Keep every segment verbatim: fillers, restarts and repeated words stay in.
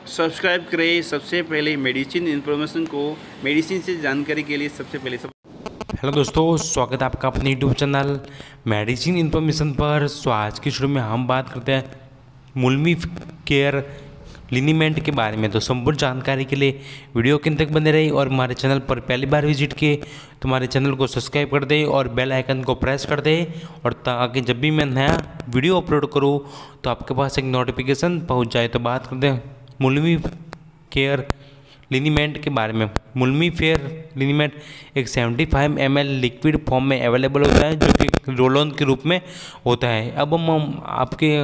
Subscribe करें सबसे पहले मेडिसिन इन्फॉर्मेशन को, मेडिसिन से जानकारी के लिए सबसे पहले सब हेलो दोस्तों, स्वागत है आपका अपने यूट्यूब चैनल मेडिसिन इन्फॉर्मेशन पर। सो आज की शुरू में हम बात करते हैं मुल्मी केयर लिनीमेंट के बारे में। तो संपूर्ण जानकारी के लिए वीडियो के अंत तक बने रही और हमारे चैनल पर पहली बार विजिट किए तो हमारे चैनल को सब्सक्राइब कर दे और बेल आइकन को प्रेस कर दे, और ताकि जब भी मैं नया वीडियो अपलोड करूँ तो आपके पास एक नोटिफिकेशन पहुँच जाए। तो बात करते हैं मुल्मी केयर लिनीमेंट के बारे में। मुल्मी फेयर लिनीमेंट एक पचहत्तर एम एल लिक्विड फॉर्म में अवेलेबल होता है, जो कि रोल ऑन के रूप में होता है। अब हम आपके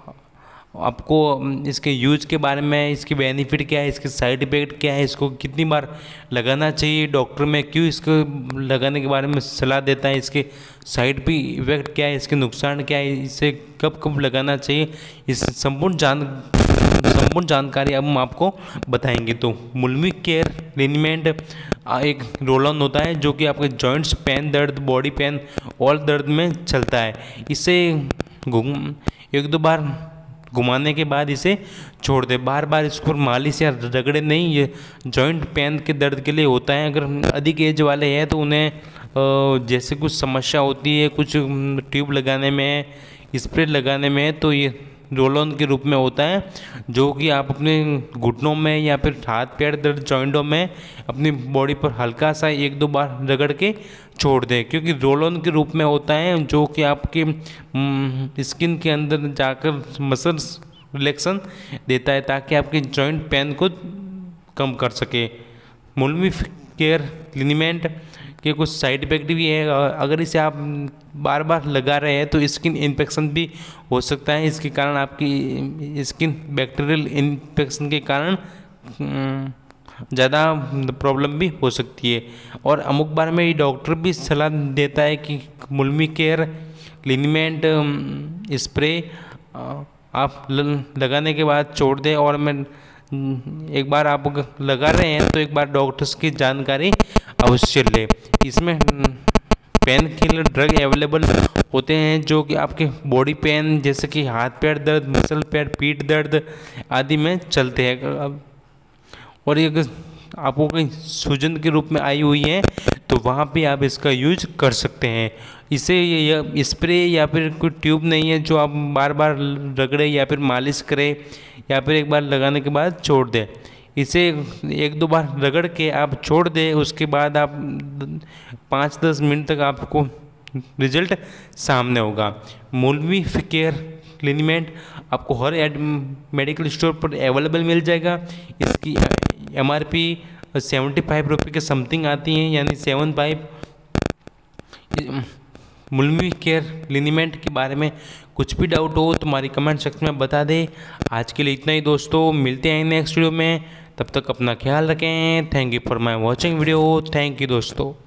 आपको इसके यूज के बारे में, इसकी बेनिफिट क्या है, इसके साइड इफेक्ट क्या है, इसको कितनी बार लगाना चाहिए, डॉक्टर में क्यों इसको लगाने के बारे में सलाह देता है, इसके साइड भी इफेक्ट क्या है, इसके नुकसान क्या है, इसे कब कब लगाना चाहिए, इस संपूर्ण जान संपूर्ण जानकारी अब हम आपको बताएंगे। तो मुल्मी केयर लिनीमेंट एक रोल ऑन होता है जो कि आपके जॉइंट्स, पेन, दर्द, बॉडी पेन, ऑल दर्द में चलता है। इसे घूम एक दो बार घुमाने के बाद इसे छोड़ दे, बार बार इसको मालिश या रगड़े नहीं। ये जॉइंट पेन के दर्द के लिए होता है। अगर अधिक एज वाले हैं तो उन्हें जैसे कुछ समस्या होती है, कुछ ट्यूब लगाने में, स्प्रे लगाने में, तो ये रोल ऑन के रूप में होता है, जो कि आप अपने घुटनों में या फिर हाथ पैर दर्द जॉइंटों में अपनी बॉडी पर हल्का सा एक दो बार रगड़ के छोड़ दें, क्योंकि रोल ऑन के रूप में होता है, जो कि आपके स्किन के अंदर जाकर मसल्स रिलैक्सन देता है ताकि आपके जॉइंट पेन को कम कर सके। मुल्मी केयर लिनीमेंट के कुछ साइड इफेक्ट भी है। अगर इसे आप बार बार लगा रहे हैं तो स्किन इन्फेक्शन भी हो सकता है। इसके कारण आपकी स्किन बैक्टीरियल इन्फेक्शन के कारण ज़्यादा प्रॉब्लम भी हो सकती है। और अमुक बार में ये डॉक्टर भी सलाह देता है कि मुल्मी केयर लिनीमेंट स्प्रे आप लगाने के बाद छोड़ दें, और मैं एक बार आप लगा रहे हैं तो एक बार डॉक्टर्स की जानकारी अवश्य ले। इसमें पेन किलर ड्रग अवेलेबल होते हैं जो कि आपके बॉडी पेन जैसे कि हाथ पैर दर्द, मसल पैर, पीठ दर्द आदि में चलते हैं। और ये आपको कहीं सूजन के रूप में आई हुई है तो वहाँ पे आप इसका यूज कर सकते हैं। इसे ये स्प्रे या फिर कोई ट्यूब नहीं है जो आप बार बार रगड़े या फिर मालिश करें या फिर एक बार लगाने के बाद छोड़ दें। इसे एक दो बार रगड़ के आप छोड़ दें, उसके बाद आप पाँच दस मिनट तक आपको रिजल्ट सामने होगा। मुल्मी केयर लिनीमेंट आपको हर एड मेडिकल स्टोर पर अवेलेबल मिल जाएगा। इसकी M R P seventy five रुपये के समथिंग आती हैं, यानी सेवन फाइव। मुल्मी केयर लिनीमेंट के बारे में कुछ भी डाउट हो तो हमारी कमेंट सेक्शन में बता दें। आज के लिए इतना ही दोस्तों, मिलते हैं नेक्स्ट वीडियो में, तब तक अपना ख्याल रखें। Thank you for my watching video. Thank you दोस्तों।